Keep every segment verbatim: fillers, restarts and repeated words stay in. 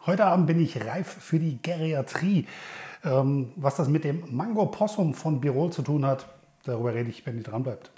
Heute Abend bin ich reif für die Geriatrie. Ähm, was das mit dem Mango Possum von Birol zu tun hat, darüber rede ich, wenn ihr dran bleibt.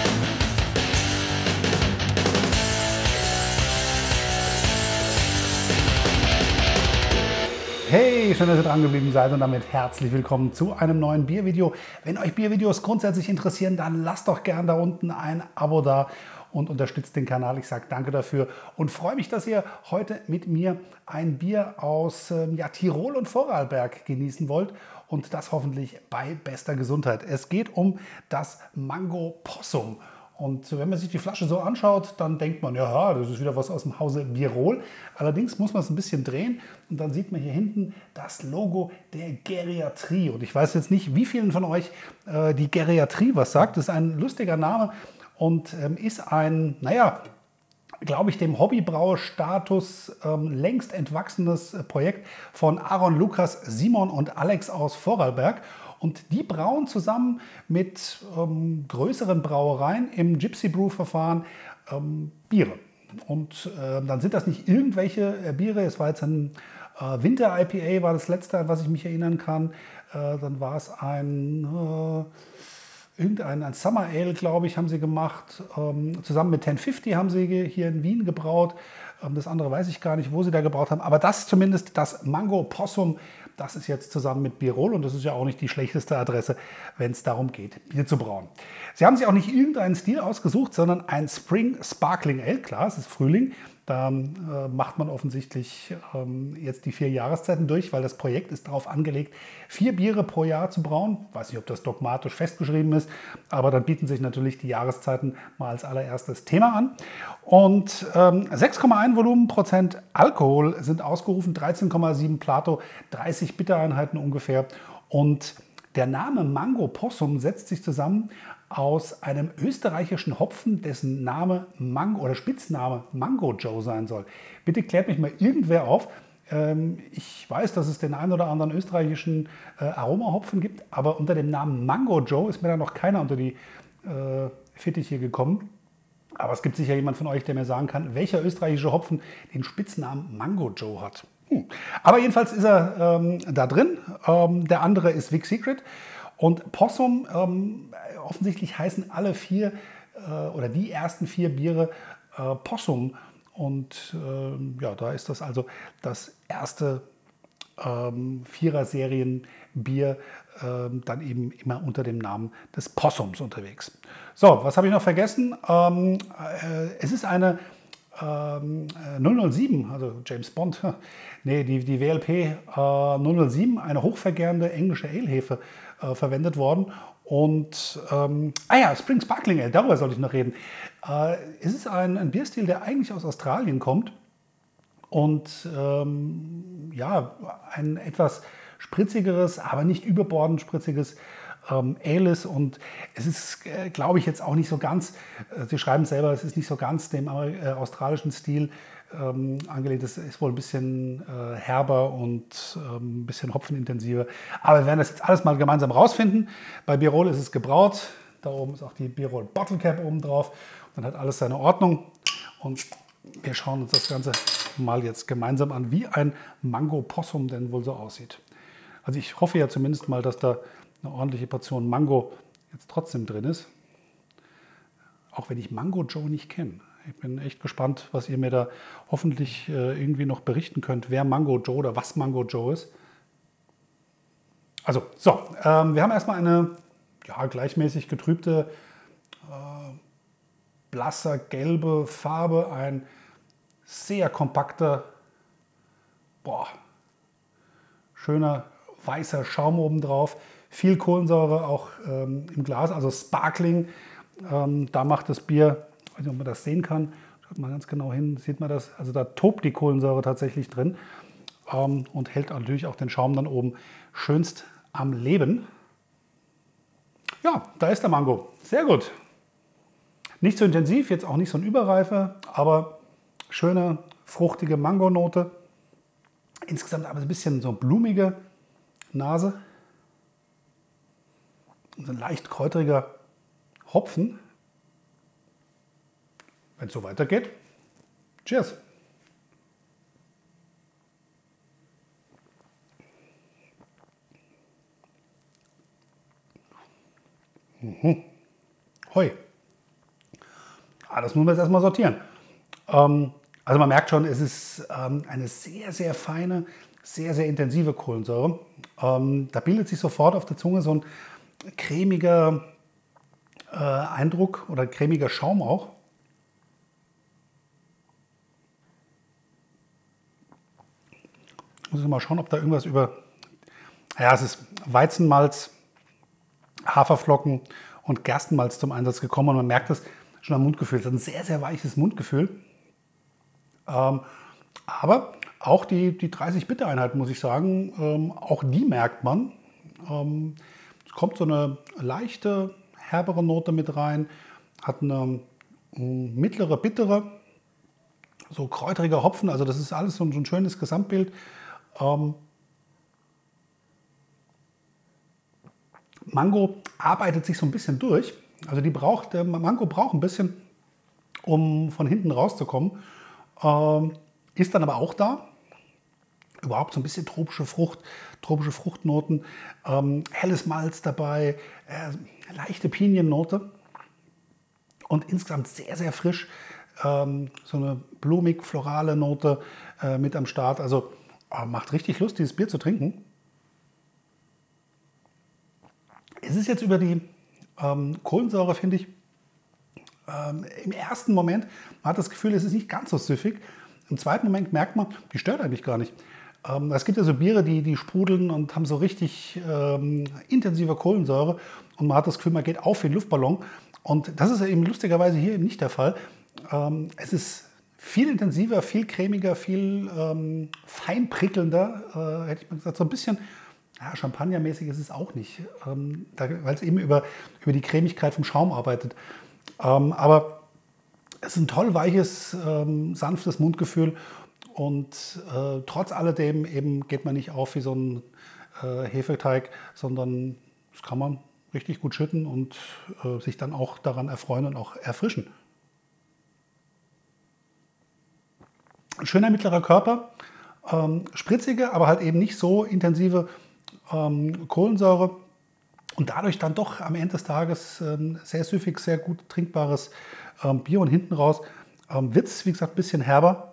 Hey, schön, dass ihr dran geblieben seid und damit herzlich willkommen zu einem neuen Biervideo. Wenn euch Biervideos grundsätzlich interessieren, dann lasst doch gern da unten ein Abo da und unterstützt den Kanal. Ich sage danke dafür und freue mich, dass ihr heute mit mir ein Bier aus ähm, ja, Tirol und Vorarlberg genießen wollt und das hoffentlich bei bester Gesundheit. Es geht um das Mango Possum. Und wenn man sich die Flasche so anschaut, dann denkt man, ja, das ist wieder was aus dem Hause Birol. Allerdings muss man es ein bisschen drehen und dann sieht man hier hinten das Logo der Geriatrie. Und ich weiß jetzt nicht, wie vielen von euch äh, die Geriatrie was sagt. Das ist ein lustiger Name und ähm, ist ein, naja, glaube ich, dem Hobbybrauer-Status ähm, längst entwachsenes äh, Projekt von Aaron, Lukas, Simon und Alex aus Vorarlberg. Und die brauen zusammen mit ähm, größeren Brauereien im Gypsy Brew-Verfahren ähm, Biere. Und äh, dann sind das nicht irgendwelche äh, Biere. Es war jetzt ein äh, Winter-I P A, war das letzte, an was ich mich erinnern kann. Äh, dann war es ein, äh, irgendein ein Summer Ale, glaube ich, haben sie gemacht. Ähm, zusammen mit zehn fünfzig haben sie hier in Wien gebraut. Ähm, das andere weiß ich gar nicht, wo sie da gebraut haben. Aber das zumindest, das Mango Possum, das ist jetzt zusammen mit Birol und das ist ja auch nicht die schlechteste Adresse, wenn es darum geht, Bier zu brauen. Sie haben sich auch nicht irgendeinen Stil ausgesucht, sondern ein Spring Sparkling Ale. Klar, es ist Frühling, da äh, macht man offensichtlich ähm, jetzt die vier Jahreszeiten durch, weil das Projekt ist darauf angelegt, vier Biere pro Jahr zu brauen. Ich weiß nicht, ob das dogmatisch festgeschrieben ist, aber dann bieten sich natürlich die Jahreszeiten mal als allererstes Thema an. Und ähm, sechs Komma eins Volumenprozent Alkohol sind ausgerufen, dreizehn Komma sieben Plato, dreißig Bittereinheiten ungefähr. Und der Name Mango Possum setzt sich zusammen aus einem österreichischen Hopfen, dessen Name Mango oder Spitzname Mango Joe sein soll. Bitte klärt mich mal irgendwer auf. Ähm, ich weiß, dass es den einen oder anderen österreichischen äh, Aromahopfen gibt, aber unter dem Namen Mango Joe ist mir da noch keiner unter die äh, Fittiche gekommen. Aber es gibt sicher jemand von euch, der mir sagen kann, welcher österreichische Hopfen den Spitznamen Mango Joe hat. Hm. Aber jedenfalls ist er ähm, da drin. Ähm, der andere ist Vic Secret. Und Possum, ähm, offensichtlich heißen alle vier äh, oder die ersten vier Biere äh, Possum. Und äh, ja, da ist das also das erste ähm, Vierer-Serien-Bier äh, dann eben immer unter dem Namen des Possums unterwegs. So, was habe ich noch vergessen? Ähm, äh, es ist eine ähm, null null sieben, also James Bond, nee, die, die W L P äh, null null sieben, eine hochvergärende englische Ale-Hefe, äh, verwendet worden. Und, ähm, ah ja, Spring Sparkling Ale, darüber sollte ich noch reden. Äh, es ist ein, ein Bierstil, der eigentlich aus Australien kommt und ähm, ja, ein etwas spritzigeres, aber nicht überbordend spritziges ähm, Ale ist. Und es ist, äh, glaube ich, jetzt auch nicht so ganz, äh, Sie schreiben es selber, es ist nicht so ganz dem äh, australischen Stil ähm, angelegt. Es ist wohl ein bisschen äh, herber und ähm, ein bisschen hopfenintensiver. Aber wir werden das jetzt alles mal gemeinsam rausfinden. Bei Birol ist es gebraut. Da oben ist auch die Birol Bottle Cap oben drauf. Dann hat alles seine Ordnung. Und wir schauen uns das Ganze mal jetzt gemeinsam an, wie ein Mango Possum denn wohl so aussieht. Also ich hoffe ja zumindest mal, dass da eine ordentliche Portion Mango jetzt trotzdem drin ist. Auch wenn ich Mango Joe nicht kenne. Ich bin echt gespannt, was ihr mir da hoffentlich äh, irgendwie noch berichten könnt, wer Mango Joe oder was Mango Joe ist. Also, so, ähm, wir haben erstmal eine ja, gleichmäßig getrübte, äh, blasser, gelbe Farbe, ein sehr kompakter, boah, schöner, weißer Schaum oben drauf, viel Kohlensäure auch ähm, im Glas, also Sparkling. Ähm, da macht das Bier, ich weiß nicht, ob man das sehen kann, schaut mal ganz genau hin, sieht man das, also da tobt die Kohlensäure tatsächlich drin ähm, und hält natürlich auch den Schaum dann oben schönst am Leben. Ja, da ist der Mango, sehr gut. Nicht so intensiv, jetzt auch nicht so ein Überreife, aber schöne, fruchtige Mangonote. Insgesamt aber ein bisschen so blumige Nase. Und ein leicht kräuteriger Hopfen. Wenn es so weitergeht, cheers! Hoi. Ah, das muss man jetzt erstmal sortieren. Ähm, also man merkt schon, es ist ähm, eine sehr, sehr feine, sehr, sehr intensive Kohlensäure. Ähm, da bildet sich sofort auf der Zunge so ein cremiger äh, Eindruck oder cremiger Schaum auch. Muss ich mal schauen, ob da irgendwas über... Ja, es ist Weizenmalz, Haferflocken und Gerstenmalz zum Einsatz gekommen. Und man merkt das schon am Mundgefühl. Es hat ein sehr, sehr weiches Mundgefühl. Ähm, aber auch die, die dreißig-Bitte-Einheit, muss ich sagen, ähm, auch die merkt man. Ähm, es kommt so eine leichte, herbere Note mit rein, hat eine ähm, mittlere, bittere, so kräuteriger Hopfen. Also das ist alles so ein, so ein schönes Gesamtbild. Ähm, Mango arbeitet sich so ein bisschen durch. Also die braucht, der Mango braucht ein bisschen, um von hinten rauszukommen. Ähm, ist dann aber auch da. Überhaupt so ein bisschen tropische Frucht, tropische Fruchtnoten, ähm, helles Malz dabei, äh, leichte Piniennote und insgesamt sehr, sehr frisch. Ähm, so eine blumig-florale Note äh, mit am Start. Also äh, macht richtig Lust, dieses Bier zu trinken. Es ist jetzt über die ähm, Kohlensäure, finde ich, ähm, im ersten Moment, man hat das Gefühl, es ist nicht ganz so süffig. Im zweiten Moment merkt man, die stört eigentlich gar nicht. Ähm, es gibt ja so Biere, die, die sprudeln und haben so richtig ähm, intensive Kohlensäure und man hat das Gefühl, man geht auf wie ein Luftballon. Und das ist ja eben lustigerweise hier eben nicht der Fall. Ähm, es ist viel intensiver, viel cremiger, viel ähm, fein prickelnder, äh, hätte ich mal gesagt, so ein bisschen... Ja, Champagnermäßig ist es auch nicht, ähm, weil es eben über, über die Cremigkeit vom Schaum arbeitet. Ähm, aber es ist ein toll weiches, ähm, sanftes Mundgefühl und äh, trotz alledem eben geht man nicht auf wie so ein äh, Hefeteig, sondern das kann man richtig gut schütten und äh, sich dann auch daran erfreuen und auch erfrischen. Ein schöner mittlerer Körper, ähm, spritzige, aber halt eben nicht so intensive Ähm, Kohlensäure und dadurch dann doch am Ende des Tages ähm, sehr süffig, sehr gut trinkbares ähm, Bier und hinten raus ähm, wird es, wie gesagt, ein bisschen herber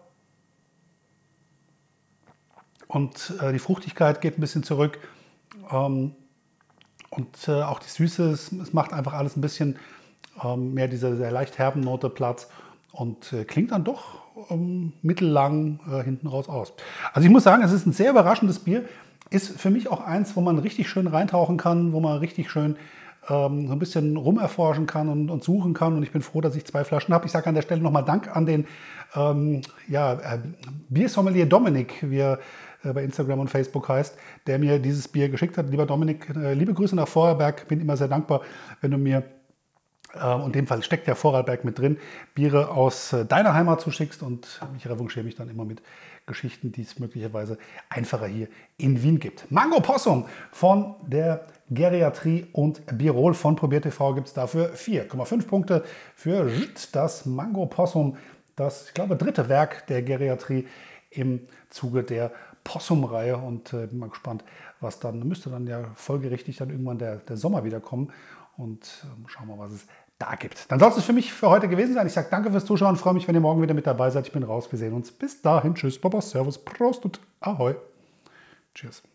und äh, die Fruchtigkeit geht ein bisschen zurück ähm, und äh, auch die Süße, es, es macht einfach alles ein bisschen ähm, mehr diese sehr leicht herben Note Platz und äh, klingt dann doch ähm, mittellang äh, hinten raus aus. Also ich muss sagen, es ist ein sehr überraschendes Bier. Ist für mich auch eins, wo man richtig schön reintauchen kann, wo man richtig schön ähm, so ein bisschen rumerforschen kann und, und suchen kann. Und ich bin froh, dass ich zwei Flaschen habe. Ich sage an der Stelle nochmal Dank an den ähm, ja, äh, Biersommelier Dominik, wie er äh, bei Instagram und Facebook heißt, der mir dieses Bier geschickt hat. Lieber Dominik, äh, liebe Grüße nach Vorarlberg. Bin immer sehr dankbar, wenn du mir, äh, und in dem Fall steckt ja Vorarlberg mit drin, Biere aus äh, deiner Heimat zuschickst. Und ich revanchiere mich dann immer mit Geschichten, die es möglicherweise einfacher hier in Wien gibt. Mango Possum von der Geriatrie und Birol von ProbierTV gibt es dafür vier Komma fünf Punkte für das Mango Possum, das, ich glaube, dritte Werk der Geriatrie im Zuge der Possum-Reihe. Und äh, bin mal gespannt, was dann, müsste dann ja folgerichtig dann irgendwann der, der Sommer wieder kommen. Und äh, schauen wir mal, was es da gibt. Dann soll es für mich für heute gewesen sein. Ich sage danke fürs Zuschauen, freue mich, wenn ihr morgen wieder mit dabei seid. Ich bin raus, wir sehen uns. Bis dahin, tschüss, Baba, Servus, Prost und Ahoi. Tschüss.